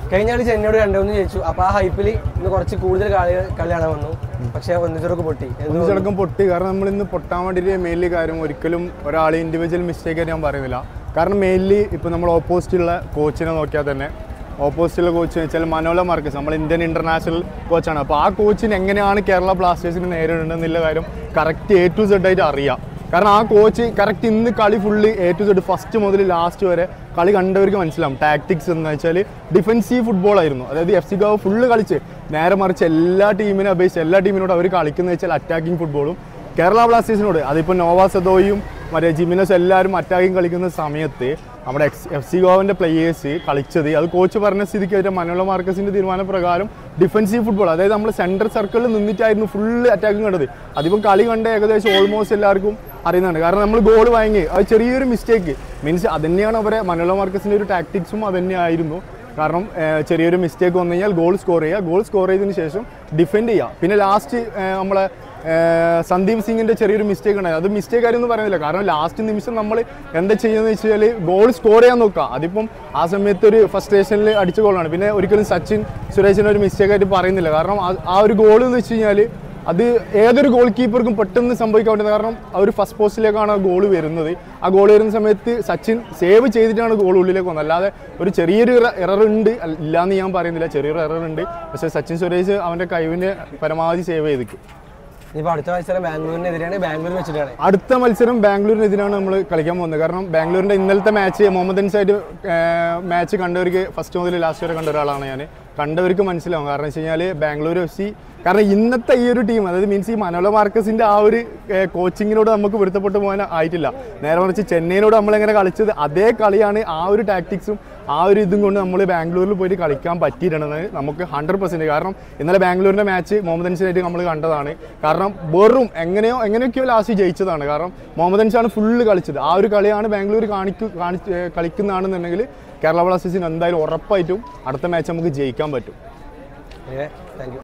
കഴിഞ്ഞ കളി ചെന്നൈയോട് 2-1 ജയിച്ചു. അപ്പൊ ആ ഹൈപ്പിൽ ഇന്ന് കുറച്ച് കൂടുതൽ കളിയാണ് വന്നു. പക്ഷെ ഒന്നിച്ചടക്കം പൊട്ടി. കാരണം നമ്മൾ ഇന്ന് പൊട്ടാൻ വേണ്ടിയിട്ട് മെയിൻലി കാര്യം ഒരിക്കലും ഒരാൾ ഇൻഡിവിജ്വൽ മിസ്റ്റേക്ക് ആയിട്ട് ഞാൻ പറയുന്നില്ല. കാരണം മെയിൻലി ഇപ്പം നമ്മൾ ഓപ്പോസിറ്റുള്ള കോച്ചിനെ നോക്കിയാൽ തന്നെ ഓപ്പോസിറ്റുള്ള കോച്ച് വെച്ചാൽ മനോല മാർക്കസ്, നമ്മൾ ഇന്ത്യൻ ഇന്റർനാഷണൽ കോച്ചാണ്. അപ്പോൾ ആ കോച്ചിന് എങ്ങനെയാണ് കേരള ബ്ലാസ്റ്റേഴ്സിന് നേരിടേണ്ടതെന്നുള്ള കാര്യം കറക്റ്റ് A to Z ആയിട്ട് അറിയാം. കാരണം ആ കോച്ച് കറക്റ്റ് ഇന്ന് കളി full A to Z first മുതൽ ലാസ്റ്റ് വരെ കളി കണ്ടവർക്ക് മനസ്സിലാവും. ടാക്ടിക്സ് എന്ന് വെച്ചാൽ ഡിഫെൻസീവ് ഫുട്ബോൾ ആയിരുന്നു. അതായത് FC ഗോവ ഫുള്ള് കളിച്ച് നേരെ മറിച്ച് എല്ലാ ടീമിനെ അപേക്ഷിച്ച് എല്ലാ ടീമിനോട് അവർ കളിക്കുന്നത് വെച്ചാൽ അറ്റാക്കിംഗ് ഫുട്ബോളും. കേരള ബ്ലാസ്റ്റേഴ്സിനോട് അതിപ്പോൾ നോവ സദോയും മറ്റേ ജിമിനസ് എല്ലാവരും അറ്റാക്കിങ് കളിക്കുന്ന സമയത്ത് നമ്മുടെ FC ഗോവൻ്റെ പ്ലേയേഴ്സ് കളിച്ചത് അത് കോച്ച് പറഞ്ഞ സ്ഥിതിക്ക് അവരുടെ മനോല മാർക്കസിൻ്റെ തീരുമാനപ്രകാരം ഡിഫെൻസീവ് ഫുട്ബോൾ, അതായത് നമ്മൾ സെൻട്രൽ സർക്കിളിൽ നിന്നിട്ടായിരുന്നു ഫുള്ള് അറ്റാക്കിങ് കണ്ടത്. അതിപ്പം കളി കണ്ട ഏകദേശം ഓൾമോസ്റ്റ് എല്ലാവർക്കും അറിയുന്നുണ്ട്. കാരണം നമ്മൾ ഗോൾ വാങ്ങി അത് ചെറിയൊരു മിസ്റ്റേക്ക് മീൻസ് അത് തന്നെയാണ് അവരെ മനോല മാർക്കസിൻ്റെ ഒരു ടാക്ടിക്സും അത് തന്നെയായിരുന്നു. കാരണം ചെറിയൊരു മിസ്റ്റേക്ക് വന്നു കഴിഞ്ഞാൽ ഗോൾ സ്കോർ ചെയ്യുക, ഗോൾ സ്കോർ ചെയ്തതിന് ശേഷം ഡിഫെൻഡ് ചെയ്യുക. പിന്നെ ലാസ്റ്റ് നമ്മളെ സന്ദീപ് സിംഗിൻ്റെ ചെറിയൊരു മിസ്റ്റേക്ക് ഉണ്ടായി. അത് മിസ്റ്റേക്ക് ആയിരുന്നു പറയുന്നില്ല. കാരണം ലാസ്റ്റ് നിമിഷം നമ്മൾ എന്താ ചെയ്യുന്നത് വെച്ചാൽ ഗോൾ സ്കോർ ചെയ്യാൻ നോക്കുക. അതിപ്പം ആ സമയത്ത് ഒരു ഫസ്ട്രേഷനിൽ അടിച്ച ഗോളാണ്. പിന്നെ ഒരിക്കലും സച്ചിൻ സുരേഷിൻ്റെ ഒരു മിസ്റ്റേക്ക് ആയിട്ട് പറയുന്നില്ല. കാരണം ആ ഒരു ഗോൾ എന്ന് വെച്ച് കഴിഞ്ഞാൽ അത് ഏതൊരു ഗോൾ കീപ്പർക്കും പെട്ടെന്ന് സംഭവിക്കാൻ പറ്റുന്നത്. കാരണം ആ ഒരു ഫസ്റ്റ് പോസ്റ്റിലേക്കാണ് ആ ഗോൾ വരുന്നത്. ആ ഗോൾ വരുന്ന സമയത്ത് സച്ചിൻ സേവ് ചെയ്തിട്ടാണ് ഗോൾ ഉള്ളിലേക്ക് വന്നത്. അല്ലാതെ ഒരു ചെറിയൊരു എറർ ഉണ്ട് ഇല്ലയെന്ന് ഞാൻ പറയുന്നില്ല, ചെറിയൊരു എറർ ഉണ്ട്. പക്ഷേ സച്ചിൻ സുരേഷ് അവൻ്റെ കഴിവിനെ പരമാവധി സേവ് ചെയ്തിട്ട് അടുത്ത മത്സരം ബാംഗ്ലൂരിനെതിരെയാണ്. ബാംഗ്ലൂർ വെച്ചിട്ടാണ് അടുത്ത മത്സരം ബാംഗ്ലൂരിനെതിരാണ് നമ്മൾ കളിക്കാൻ പോകുന്നത്. കാരണം ബാംഗ്ലൂരിൻ്റെ ഇന്നലത്തെ മാച്ച് മുഹമ്മദ് അൻസായിട്ട് മാച്ച് കണ്ടവർക്ക് ഫസ്റ്റ് മുതൽ ലാസ്റ്റ് വരെ കണ്ട ഒരാളാണ് ഞാൻ. കണ്ടവർക്ക് മനസ്സിലാവും. കാരണം വെച്ച് കഴിഞ്ഞാൽ ബാംഗ്ലൂർ FC കാരണം ഇന്നത്തെ ഈ ഒരു ടീം അതായത് മീൻസ് ഈ മനോല മാർക്കസിൻ്റെ ആ ഒരു കോച്ചിങ്ങിനോട് നമുക്ക് പൊരുത്തപ്പെട്ട് പോകാൻ ആയിട്ടില്ല. നേരെ മറിച്ച് ചെന്നൈയിനോട് നമ്മളെങ്ങനെ കളിച്ചത് അതേ കളിയാണ്. ആ ഒരു ടാക്ടിക്സും ആ ഒരു ഇതും കൊണ്ട് നമ്മൾ ബാംഗ്ലൂരിൽ പോയിട്ട് കളിക്കാൻ പറ്റിയിട്ടുണ്ടെന്ന് നമുക്ക് 100%. കാരണം ഇന്നലെ ബാംഗ്ലൂരിൻ്റെ മാച്ച് മുഹമ്മദ് അൻസായിട്ട് നമ്മൾ കണ്ടതാണ്. കാരണം വെറും എങ്ങനെയൊക്കെയോ ലാസ്റ്റ് ജയിച്ചതാണ്. കാരണം മുഹമ്മദ് അൻസാണ് ഫുള്ള് കളിച്ചത്. ആ ഒരു കളിയാണ് ബാംഗ്ലൂർ കളിക്കുന്നതാണെന്നുണ്ടെങ്കിൽ കേരള ബ്ലാസ്റ്റേഴ്സിന് എന്തായാലും ഉറപ്പായിട്ടും അടുത്ത മാച്ച് നമുക്ക് ജയിക്കാൻ പറ്റും. Thank U.